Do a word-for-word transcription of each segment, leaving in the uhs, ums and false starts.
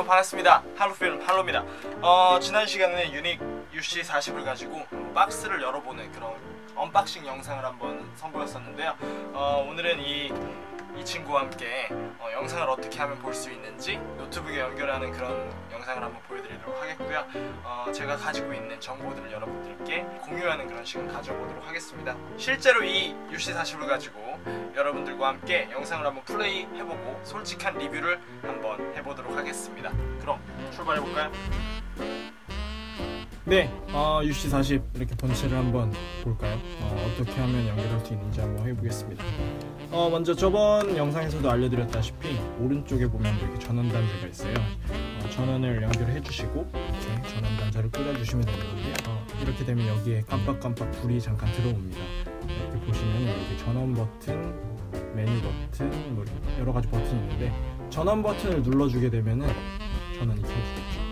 반갑습니다. 할로필름 할로입니다. 어, 지난 시간에 유닉 유씨 사십을 가지고 박스를 열어보는 그런 언박싱 영상을 한번 선보였었는데요. 어, 오늘은 이, 이 친구와 함께 어, 영상을 어떻게 하면 볼 수 있는지 노트북에 연결하는 그런 영상을 한번 보여드리도록 하겠고요. 어, 제가 가지고 있는 정보들을 여러분들께 공유하는 그런 시간 가져보도록 하겠습니다. 실제로 이 유씨 사십을 가지고 여러분들과 함께 영상을 한번 플레이 해보고 솔직한 리뷰를 한번 해보도록 하겠습니다. 그럼 출발해볼까요? 네, 어, 유씨 사십 이렇게 본체를 한번 볼까요? 어, 어떻게 하면 연결할 수 있는지 한번 해보겠습니다. 어, 먼저 저번 영상에서도 알려드렸다시피 오른쪽에 보면 이렇게 전원 단자가 있어요. 어, 전원을 연결해 주시고 이렇게 전원 단자를 꽂아주시면 되는 건데요. 어, 이렇게 되면 여기에 깜빡깜빡 불이 잠깐 들어옵니다. 이렇게 보시면 여기 전원 버튼, 메뉴 버튼, 뭐 여러 가지 버튼이 있는데 전원 버튼을 눌러주게 되면은 전원이 켜지겠죠.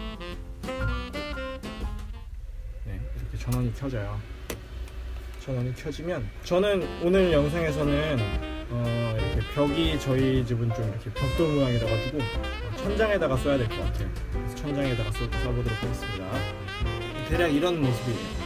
네, 이렇게 전원이 켜져요. 전원이 켜지면 저는 오늘 영상에서는 어, 이렇게 벽이 저희 집은 좀 이렇게 벽돌 모양이라 가지고 천장에다가 써야 될 것 같아요. 그래서 천장에다가 써, 써보도록 하겠습니다. 대략 이런 모습이에요.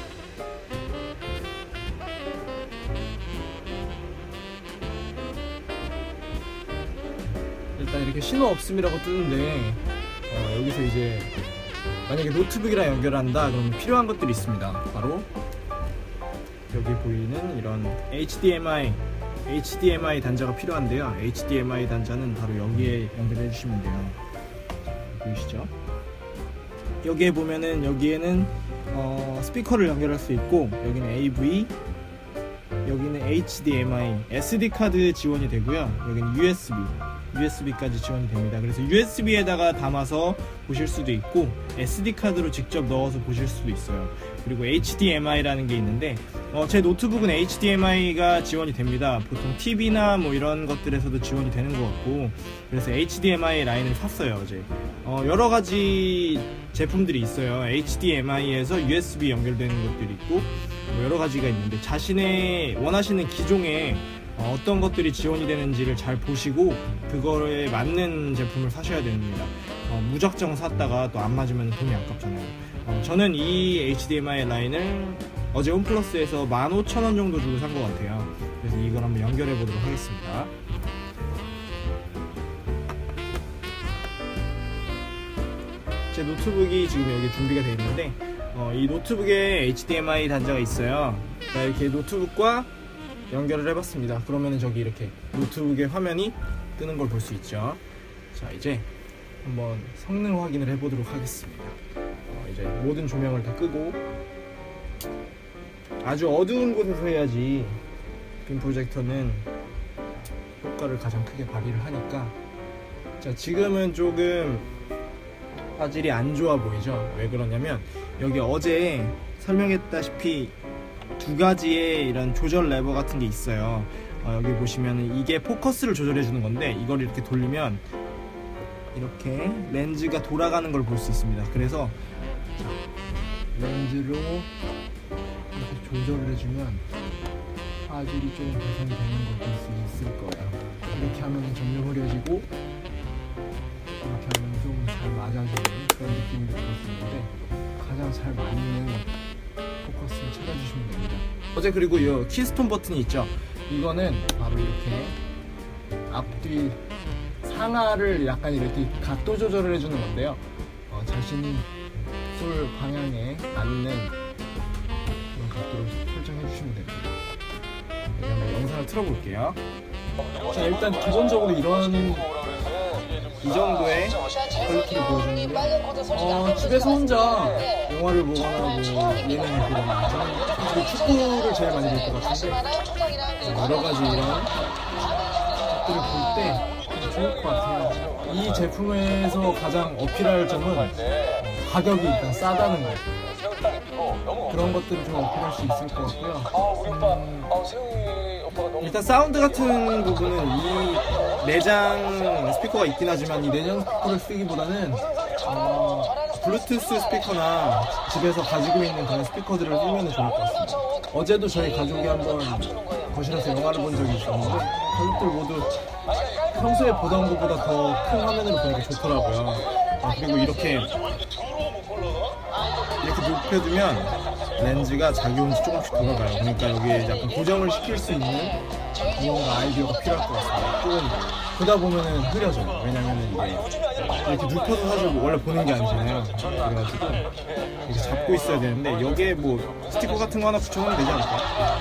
일단 이렇게 신호 없음이라고 뜨는데 어, 여기서 이제 만약에 노트북이랑 연결한다 그러면 필요한 것들이 있습니다. 바로 여기 보이는 이런 에이치디엠아이 에이치디엠아이 단자가 필요한데요. 에이치디엠아이 단자는 바로 여기에 연결해 주시면 돼요. 보이시죠? 여기에 보면은 여기에는 어, 스피커를 연결할 수 있고 여기는 에이브이, 여기는 에이치디엠아이, 에스디 카드 지원이 되고요. 여기는 유에스비, 유에스비까지 지원이 됩니다. 그래서 유에스비에다가 담아서 보실 수도 있고 에스디 카드로 직접 넣어서 보실 수도 있어요. 그리고 에이치디엠아이라는 게 있는데 어, 제 노트북은 에이치디엠아이가 지원이 됩니다. 보통 티비나 뭐 이런 것들에서도 지원이 되는 것 같고 그래서 에이치디엠아이 라인을 샀어요 어제. 어, 여러 가지 제품들이 있어요. 에이치디엠아이에서 유에스비 연결되는 것들이 있고 뭐 여러 가지가 있는데 자신의 원하시는 기종에 어, 어떤 것들이 지원이 되는지를 잘 보시고 그거에 맞는 제품을 사셔야 됩니다. 어, 무작정 샀다가 또 안 맞으면 돈이 아깝잖아요. 어, 저는 이 에이치디엠아이 라인을 어제 홈플러스에서 만 오천 원 정도 주고 산 것 같아요. 그래서 이걸 한번 연결해 보도록 하겠습니다. 제 노트북이 지금 여기 준비가 되어 있는데 어, 이 노트북에 에이치디엠아이 단자가 있어요. 자, 이렇게 노트북과 연결을 해봤습니다. 그러면 저기 이렇게 노트북의 화면이 뜨는 걸 볼 수 있죠. 자, 이제 한번 성능 확인을 해보도록 하겠습니다. 어, 이제 모든 조명을 다 끄고 아주 어두운 곳에서 해야지 빔 프로젝터는 효과를 가장 크게 발휘를 하니까. 자, 지금은 조금 화질이 안 좋아 보이죠? 왜 그러냐면 여기 어제 설명했다시피 두 가지의 이런 조절 레버 같은 게 있어요. 어, 여기 보시면 이게 포커스를 조절해 주는 건데 이걸 이렇게 돌리면 이렇게 렌즈가 돌아가는 걸 볼 수 있습니다. 그래서 자, 렌즈로 이렇게 조절을 해주면 화질이 좀 개선이 되는 걸 볼 수 있을 거예요. 이렇게 하면 점점 흐려지고 이렇게 하면 좀 잘 맞아주는 그런 느낌을 볼 수 있는데 가장 잘 맞는 포커스를 찾아주시면 됩니다. 어제 그리고 이 키스톤 버튼이 있죠. 이거는 바로 이렇게 앞뒤 상하를 약간 이렇게 각도 조절을 해주는 건데요. 어, 자신이 쏠 방향에 맞는 그런 각도를 설정해 주시면 됩니다. 그러면 영상을 틀어볼게요. 자, 일단 기본적으로 이런 이 정도의 퀄리티를 보여주는데 어, 집에서 혼자 영화를 보거나 뭐 예능을 보거나 저는 사실 축구를 제일 많이 볼 것 같은데 여러 가지 이런 것들을 볼 때 좋을 것 같아요. 이 제품에서 가장 어필할 점은 어, 가격이 일단 싸다는 거. 그런 것들을 좀 어필할 수 있을 것 같고요. 음, 일단 사운드 같은 부분은 이 내장 스피커가 있긴 하지만 이 내장 스피커를 쓰기보다는 어, 블루투스 스피커나 집에서 가지고 있는 그런 스피커들을 쓰면 좋을 것 같습니다. 어제도 저희 가족이 한번 거실에서 영화를 본 적이 있었는데 가족들 모두 평소에 보던 것보다 더 큰 화면으로 보니까 좋더라고요. 아, 그리고 이렇게 이렇게 높여두면 렌즈가 자기 혼자 조금씩 돌아가요. 그러니까 여기에 약간 고정을 시킬 수 있는 뭔가 아이디어가 필요할 것 같습니다. 조금 보다 보면은 흐려져요. 왜냐면은 이게 이렇게 눕혀서 사실 원래 보는 게 아니잖아요. 그래가지고 이렇게 잡고 있어야 되는데 여기에 뭐 스티커 같은 거 하나 붙여놓으면 되지 않을까요?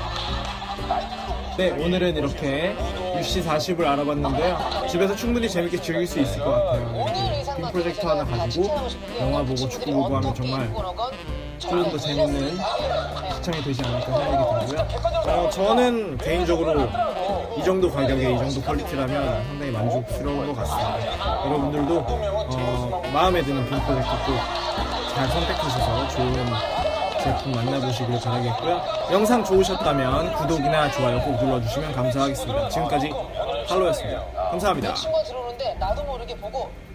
네, 오늘은 이렇게 유씨 사십을 알아봤는데요. 집에서 충분히 재밌게 즐길 수 있을 것 같아요. 이렇게 빔 프로젝터 하나 가지고 영화 보고 축구 보고 하면 정말 조금 더 재밌는 시청이 되지 않을까 생각이 들고요. 어, 저는 개인적으로 이 정도 가격에 이 정도 퀄리티라면 상당히 만족스러운 것 같습니다. 여러분들도 어, 마음에 드는 빔 프로젝터 꼭 잘 선택하셔서 좋은 제품 만나보시길 바라겠고요. 영상 좋으셨다면 구독이나 좋아요 꼭 눌러주시면 감사하겠습니다. 지금까지 팔로였습니다. 감사합니다. 친구가 들어오는데 나도 모르게 보고